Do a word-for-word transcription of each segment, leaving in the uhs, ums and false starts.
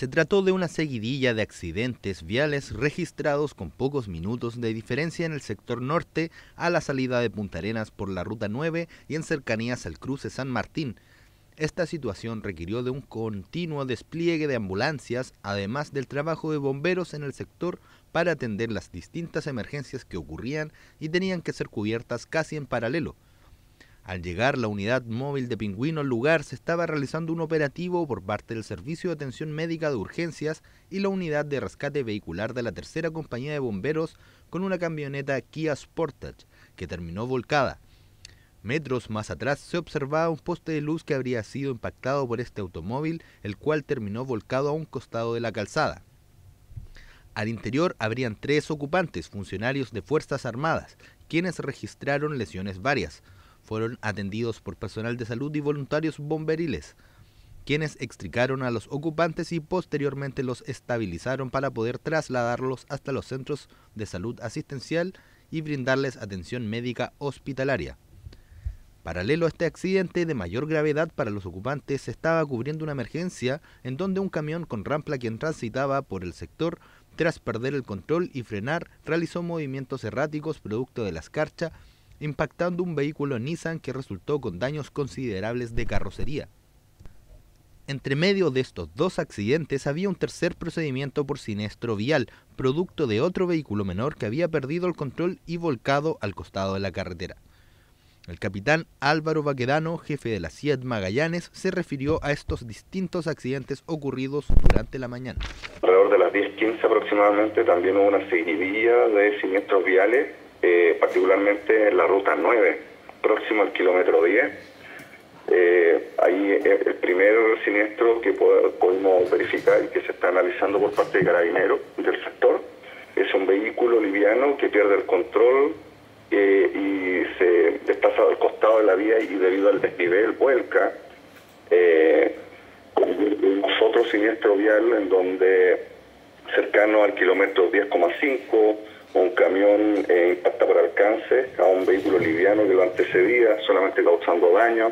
Se trató de una seguidilla de accidentes viales registrados con pocos minutos de diferencia en el sector norte a la salida de Punta Arenas por la Ruta nueve y en cercanías al cruce San Martín. Esta situación requirió de un continuo despliegue de ambulancias, además del trabajo de bomberos en el sector para atender las distintas emergencias que ocurrían y tenían que ser cubiertas casi en paralelo. Al llegar la unidad móvil de Pingüino al lugar, se estaba realizando un operativo por parte del Servicio de Atención Médica de Urgencias y la unidad de rescate vehicular de la tercera compañía de bomberos con una camioneta Kia Sportage que terminó volcada. Metros más atrás se observaba un poste de luz que habría sido impactado por este automóvil, el cual terminó volcado a un costado de la calzada. Al interior habrían tres ocupantes, funcionarios de Fuerzas Armadas, quienes registraron lesiones varias. Fueron atendidos por personal de salud y voluntarios bomberiles, quienes extricaron a los ocupantes y posteriormente los estabilizaron para poder trasladarlos hasta los centros de salud asistencial y brindarles atención médica hospitalaria. Paralelo a este accidente de mayor gravedad para los ocupantes, se estaba cubriendo una emergencia en donde un camión con rampla quien transitaba por el sector, tras perder el control y frenar, realizó movimientos erráticos producto de la escarcha, impactando un vehículo Nissan que resultó con daños considerables de carrocería. Entre medio de estos dos accidentes había un tercer procedimiento por siniestro vial, producto de otro vehículo menor que había perdido el control y volcado al costado de la carretera. El capitán Álvaro Baquedano, jefe de la C I A D Magallanes, se refirió a estos distintos accidentes ocurridos durante la mañana. Alrededor de las diez quince aproximadamente también hubo una seguidilla de siniestros viales, eh, particularmente en la Ruta nueve, próximo al kilómetro diez. Eh, ahí el primer siniestro que pudimos verificar y que se está analizando por parte de Carabineros del sector es un vehículo liviano que pierde el control eh, y se desplaza al costado de la vía y debido al desnivel vuelca. Eh, otro siniestro vial en donde cercano al kilómetro diez coma cinco un camión eh, impacta por alcance a un vehículo liviano que lo antecedía, solamente causando daño.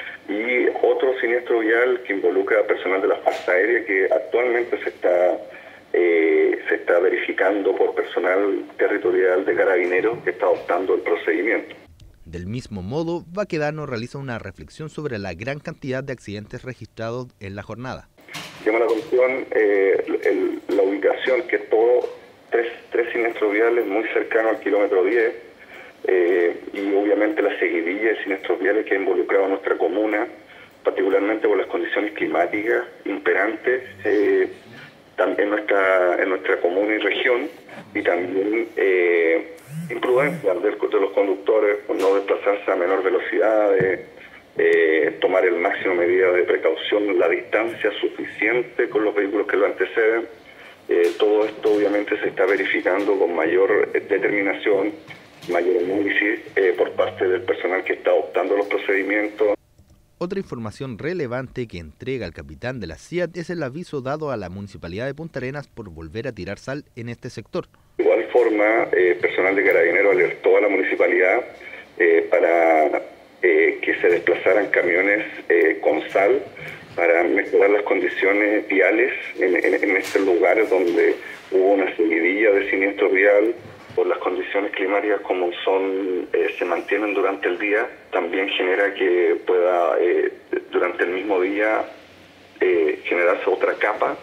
Y otro siniestro vial que involucra a personal de la Fuerza Aérea que actualmente se está eh, se está verificando por personal territorial de Carabineros que está adoptando el procedimiento. Del mismo modo, Baquedano realiza una reflexión sobre la gran cantidad de accidentes registrados en la jornada. Llama la atención eh, el, la ubicación, que es todo tres, tres siniestros viales muy cercanos al kilómetro diez, eh, y obviamente la seguidilla de siniestros viales que ha involucrado a nuestra comuna, particularmente por las condiciones climáticas imperantes eh, en, nuestra, en nuestra comuna y región, y también eh, imprudencia de, de los conductores por no desplazarse a menor velocidad, de, eh, tomar el máximo medida de precaución, la distancia suficiente con los vehículos que lo anteceden. Eh, todo esto obviamente se está verificando con mayor determinación, mayor análisis eh, por parte del personal que está adoptando los procedimientos. Otra información relevante que entrega el capitán de la C I A D es el aviso dado a la Municipalidad de Punta Arenas por volver a tirar sal en este sector. De igual forma, eh, personal de Carabineros alertó a la Municipalidad eh, para eh, que se desplazaran camiones eh, con sal para mejorar las condiciones viales en, en, en estos lugares donde hubo una seguidilla de siniestro vial. Por las condiciones climáticas como son eh, se mantienen durante el día, también genera que pueda eh, durante el mismo día eh, generarse otra capa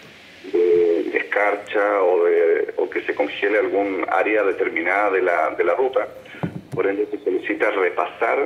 de, de escarcha o, de, o que se congele algún área determinada de la, de la ruta. Por ende se solicita repasar,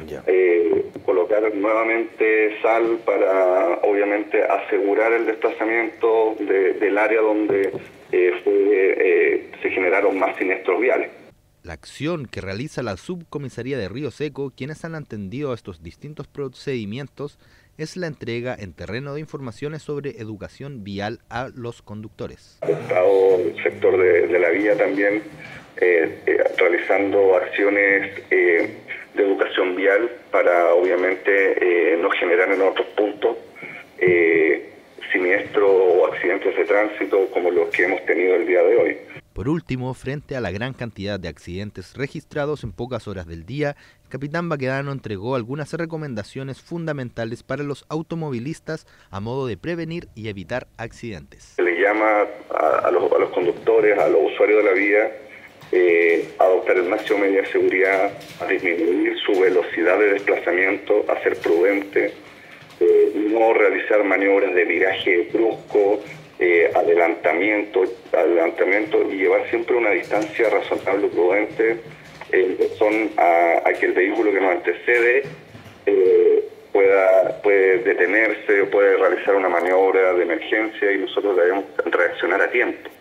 eh, colocar nuevamente sal para obviamente asegurar el desplazamiento de, del área donde eh, fue, eh, se generaron más siniestros viales. La acción que realiza la Subcomisaría de Río Seco, quienes han atendido a estos distintos procedimientos, es la entrega en terreno de informaciones sobre educación vial a los conductores. El Estado, el sector de, de la vía también eh, eh, realizando acciones eh, de educación vial para obviamente eh, no generar en otros puntos eh, siniestros o accidentes de tránsito como los que hemos tenido el día de hoy. Por Por último, frente a la gran cantidad de accidentes registrados en pocas horas del día, el capitán Baquedano entregó algunas recomendaciones fundamentales para los automovilistas a modo de prevenir y evitar accidentes. Se le llama a, a, los, a los conductores, a los usuarios de la vía, eh, a adoptar el máximo medida de seguridad, a disminuir su velocidad de desplazamiento, a ser prudente, eh, no realizar maniobras de viraje brusco, Eh, adelantamiento, adelantamiento y llevar siempre una distancia razonable y prudente en razón a, a que el vehículo que nos antecede eh, pueda puede detenerse, puede realizar una maniobra de emergencia y nosotros debemos reaccionar a tiempo.